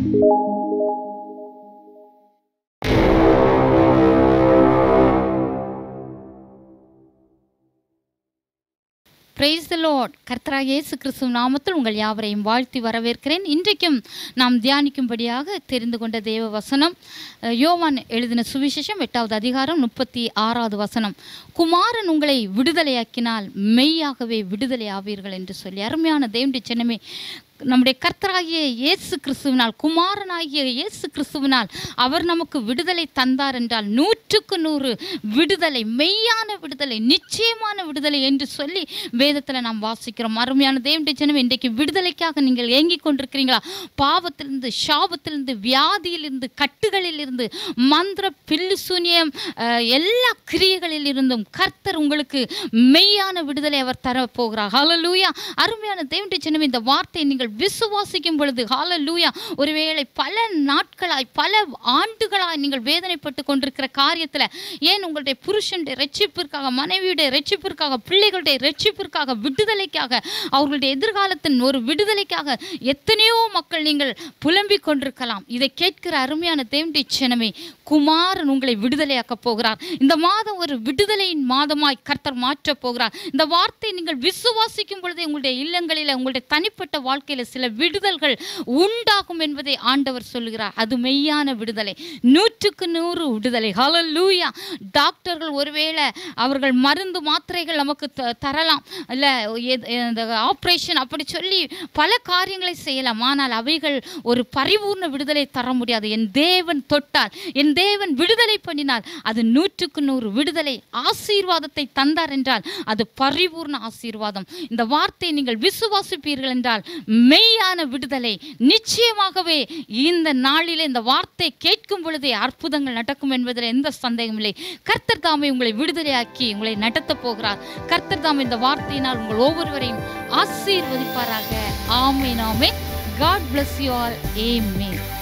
Praise the Lord. கர்த்தராகிய இயேசு கிறிஸ்துவின் நாமத்தில் உங்கள் யாவரையும் வாழ்த்தி வரவேற்கிறேன். இன்றைக்கும் நாம் தியானிக்கும்படியாக தெரிந்து கொண்ட தேவ வசனம் யோவான் எழுதின சுவிசேஷம் 8வது அதிகாரம் 36வது வசனம். குமாரன் உங்களை விடுதலையாக்கினால் மெய்யாகவே விடுதலை ஆவீர்கள் என்று சொல்லி, அருமையான தேவனுடைய ஜனமே, நம்முடைய கர்த்தராகிய இயேசு கிறிஸ்துவினால், குமாரனாகிய இயேசு கிறிஸ்துவினால் அவர் நமக்கு விடுதலை தந்தார் என்றால் 100% விடுதலை, மெய்யான விடுதலை, நிச்சயமான விடுதலை என்று சொல்லி வேதத்தில் நாம் வாசிக்கிறோம். அருமையான தேவனுடைய ஜனமே, இன்றைக்கு விடுதலைக்காக நீங்கள் ஏங்கிக் கொண்டிருக்கிறீங்களா? பாவத்திலிருந்து, சாபத்திலிருந்து, வியாதியிலிருந்து, கட்டுகளிலிருந்து, மந்திர பில்லு சூனியம் எல்லா கிரியைகளில் இருந்தும் கர்த்தர் உங்களுக்கு மெய்யான விடுதலை அவர் தரப்போகிறார். ஹல்லேலூயா. அருமையான தேவனுடைய ஜனமே, இந்த வார்த்தையை நீங்கள் விசுவாசிக்கும் பொழுது, ஹல்லேலூயா, ஒருவேளை பல நாட்களாய், பல ஆண்டுகளாய் நீங்கள் வேதனைப்பட்டு கொண்டிருக்கிற காரியத்தில், ஏன் உங்களுடைய புருஷனுடைய ரட்சிப்பிற்காக, மனைவியுடைய ரட்சிப்பிற்காக, பிள்ளைகளுடைய ரட்சிப்பிற்காக, விடுதலைக்காக, அவர்களுடைய எதிர்காலத்தின் ஒரு விடுதலைக்காக எத்தனையோ மக்கள் நீங்கள் புலம்பிக் கொண்டிருக்கலாம். இதை கேட்கிற அருமையான தேவனுடைய ஜனமே, குமாரன் உங்களை விடுதலையாக்க போகிறார். இந்த மாதம் ஒரு விடுதலையின் மாதமாய் கர்த்தர் மாற்றப் போகிறார். இந்த வார்த்தை நீங்கள் விசுவாசிக்கும் பொழுது உங்களுடைய இல்லங்களில், உங்களுடைய தனிப்பட்ட வாழ்க்கையில் சில விடுதல்கள் உண்டாகும் என்பதை ஆண்டவர் சொல்லுகிறார். அது மெய்யான விடுதலை, 100% விடுதலை. ஹல்லேலூயா. டாக்டர்கள் ஒருவேளை அவர்கள் மருந்து மாத்திரைகள் நமக்கு தரலாம், இல்லை ஆப்ரேஷன் அப்படி சொல்லி பல காரியங்களை செய்யலாம். ஆனால் அவைகள் ஒரு பரிபூர்ண விடுதலை தர முடியாது. என் தேவன் தொட்டால், என் தேவன் விடுதலை பண்ணினால் அது 100% விடுதலை. ஆசீர்வாதத்தை தந்தார் என்றால் அது பரிபூர்ண ஆசீர்வாதம். இந்த வார்த்தையை நீங்கள் விசுவாசிப்பீர்கள் என்றால் மெய்யான விடுதலை நிச்சயமாகவே இந்த நாளிலே, இந்த வார்த்தை கேட்கும் பொழுதே அற்புதங்கள் நடக்கும் என்பதில் எந்த சந்தேகம் இல்லை. கர்த்தர் தாமே உங்களை விடுதலையாக்கி உங்களை நடத்த போகிறார். கர்த்தர் தாமே இந்த வார்த்தையினால் உங்கள் ஒவ்வொருவரையும் ஆசீர்வதிப்பாராக. ஆமென், ஆமென். God bless you all. Amen.